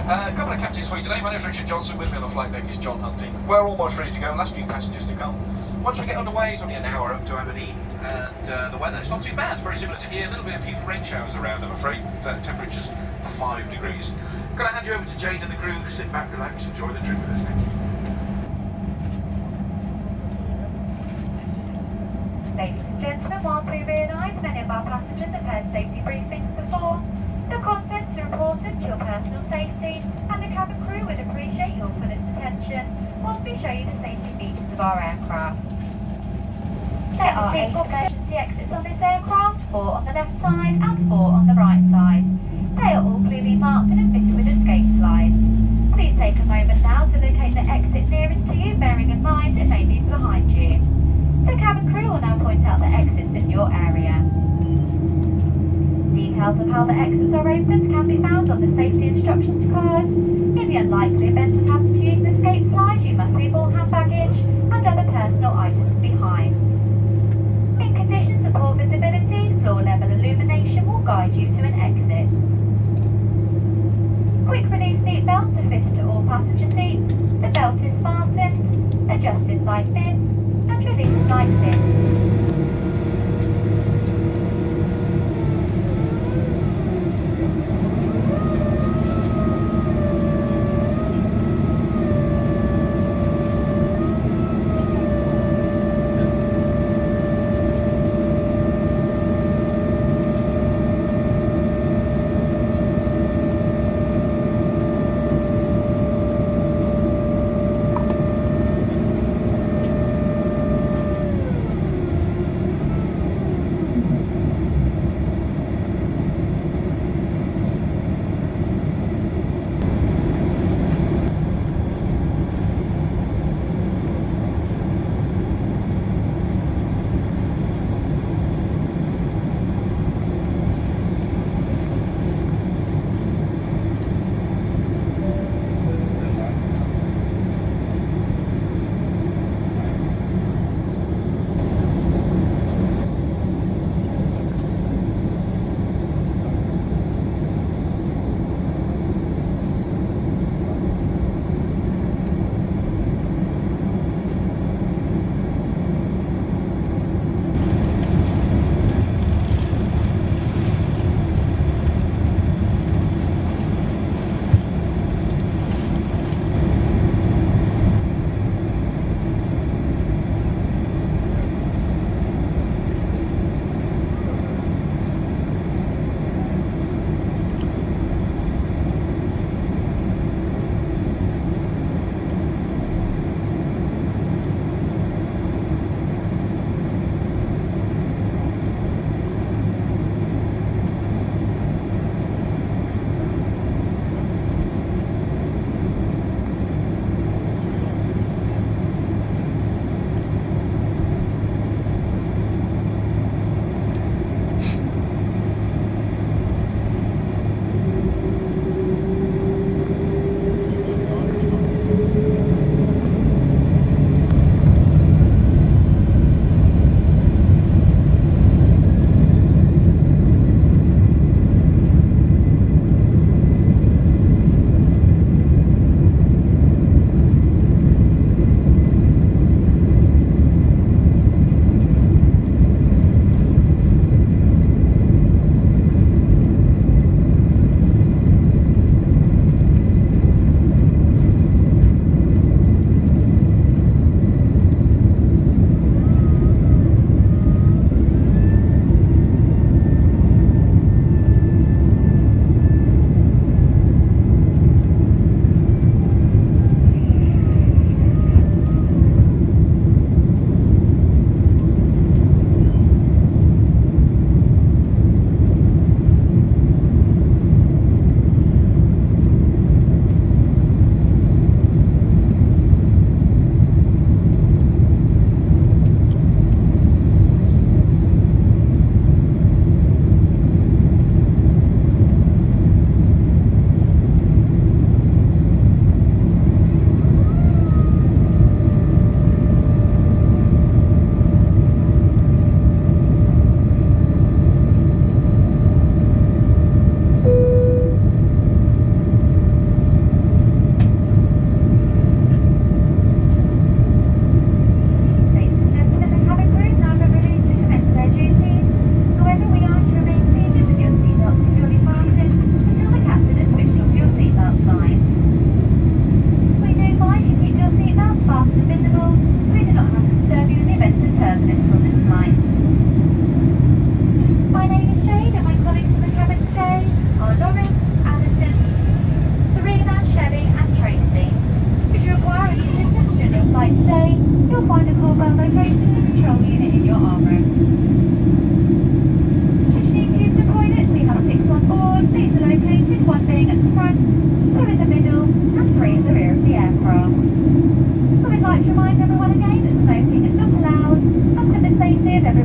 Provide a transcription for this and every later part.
A couple of captains for you today. My name's Richard Johnson. With me on the flight deck is John Hunting. We're almost ready to go. Last few passengers to come. Once we get underway, it's only an hour up to Aberdeen, and the weather's not too bad. It's very similar to here. A little bit of few rain showers around, I'm afraid. Temperature's 5 degrees. I'm going to hand you over to Jade and the crew. Sit back, relax, enjoy the trip with us. Thank you. Ladies and gentlemen, whilst we realise many of our passengers have heard safety briefings before, the contents are important to your personal safety, and the cabin crew would appreciate your fullest attention whilst we show you the safety features of our aircraft. There are 8 emergency exits on this aircraft, 4 on the left side and 4 on the right side. They are all clearly marked and fitted with escape slides. Please take a moment now to locate the exit nearest to you, bearing in mind it may be behind you. The cabin crew will now point out the exits in your area. Details of how the exits are opened can be found on the safety instructions card. In the unlikely event of having to use an escape slide, you must leave all hand baggage and other personal items behind. In conditions of poor visibility, floor level illumination will guide you to an exit. Quick release seat belts are fitted to all passenger seats. The belt is fastened, adjusted like this, and released like this.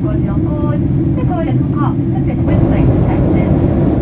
everybody on board. The toilet compartments are fitted with flame detectors.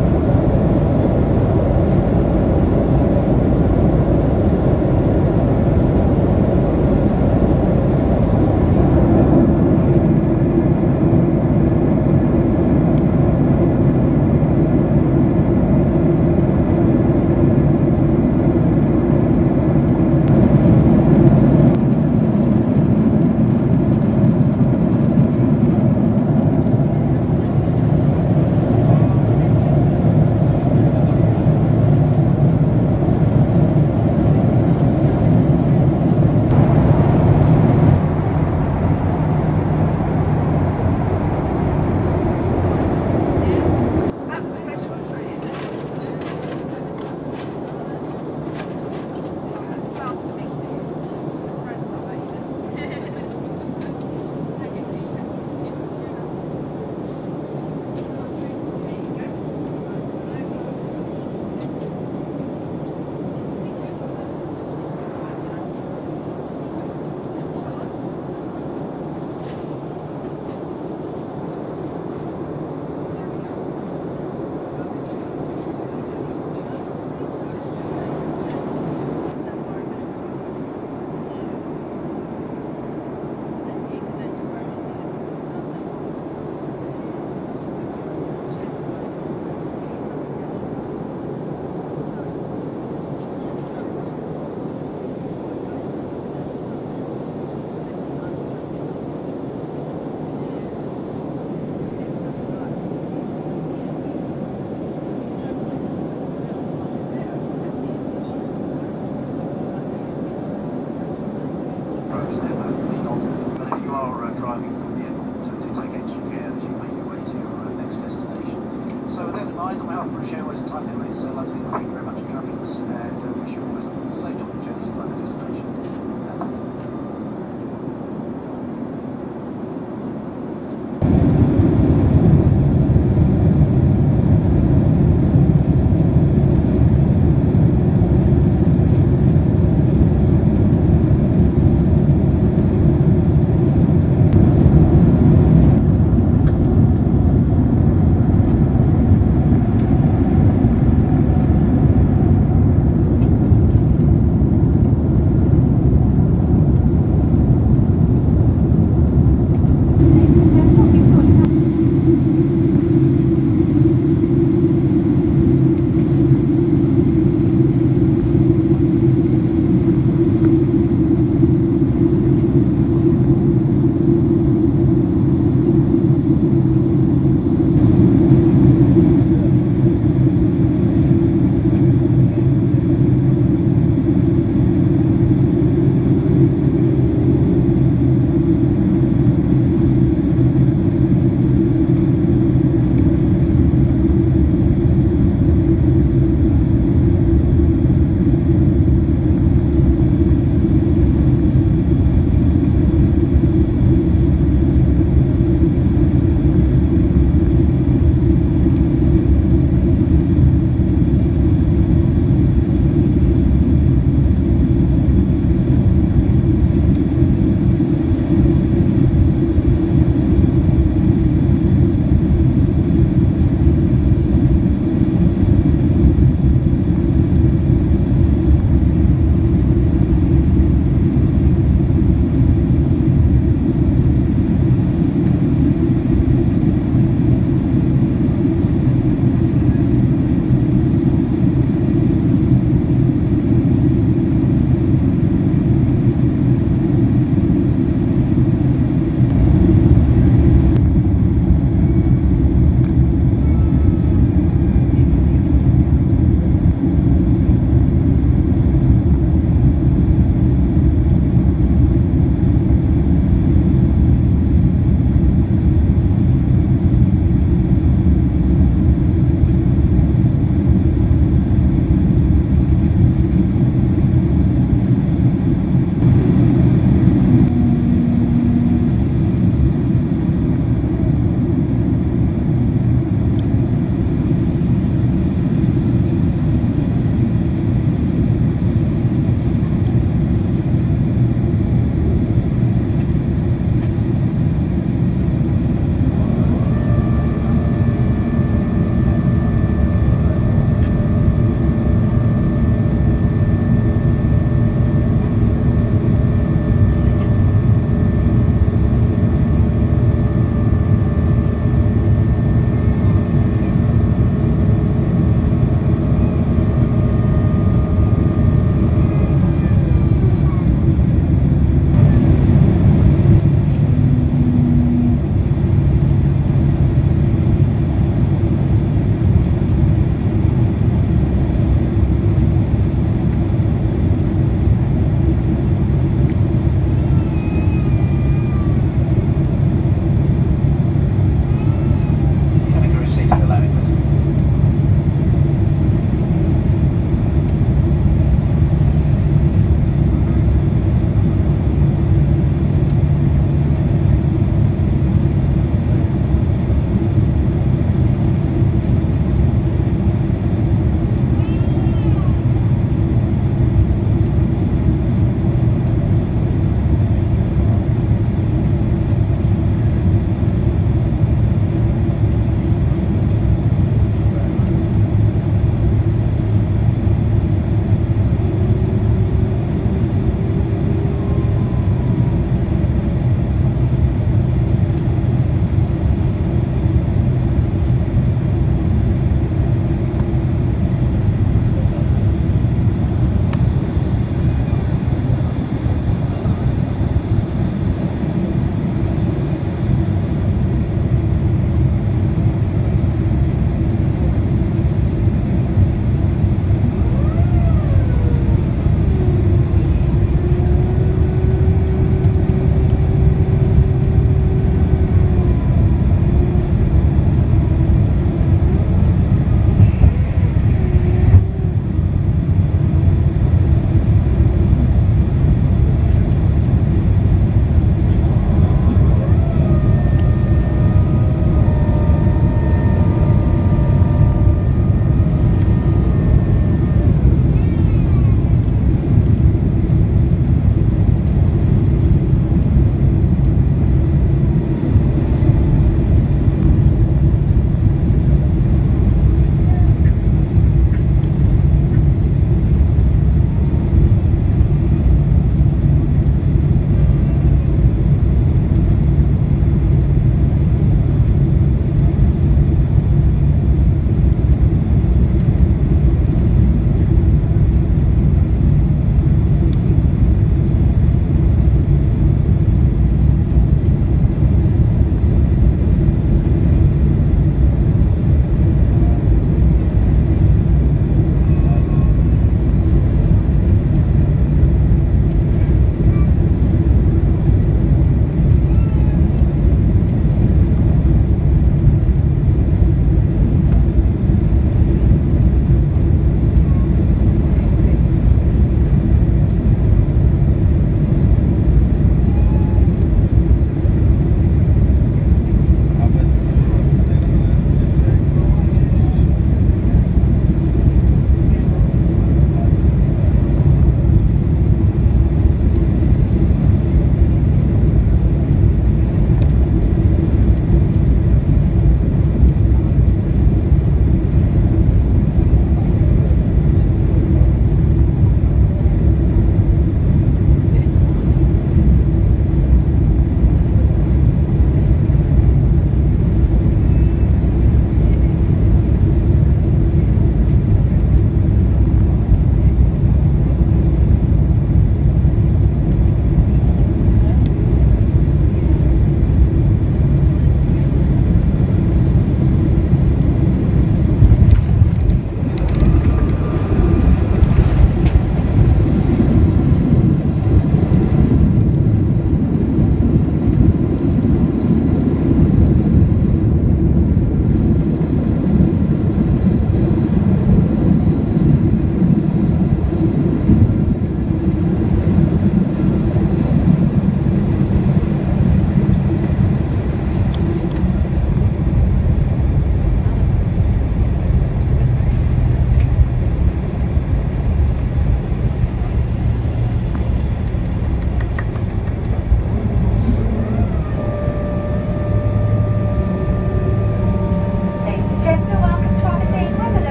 British Airways Titan Airways London, thank you very much for joining us, and wish you all a safe journey to final destination.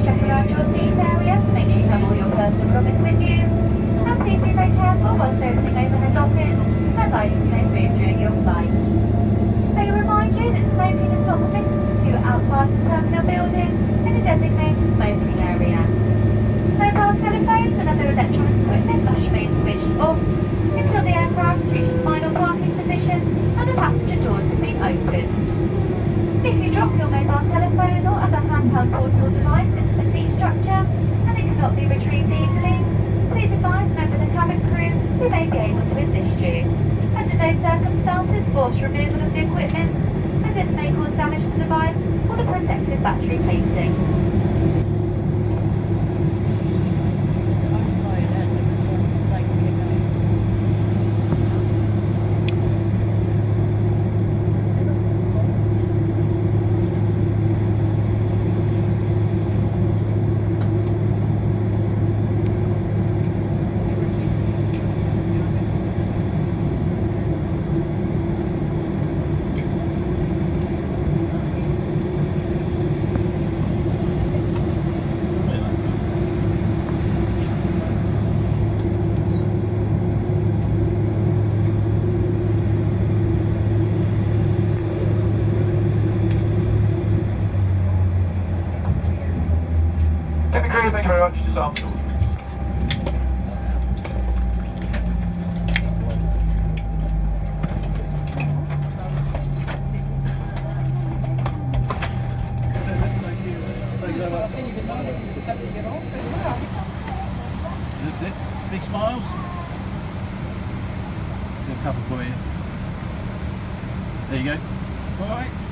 check around your seat area to make sure you have all your personal belongings with you. And please be very careful whilst opening overhead lockers, as items may move during your flight. May I remind you that smoking is not permitted outside the terminal building in a designated smoking area. Mobile telephones and other electronic equipment must remain switched off until the aircraft reaches final parking position and the passenger doors have been opened. If you drop your mobile telephone or other handheld portable device into the seat structure and it cannot be retrieved easily, please advise a member of the cabin crew who may be able to assist you. Under no circumstances force removal of the equipment, as this may cause damage to the device or the protective battery casing. Thank you very much. Just arm doors, please. That's it. Big smiles. There's a couple for you. There you go. All right.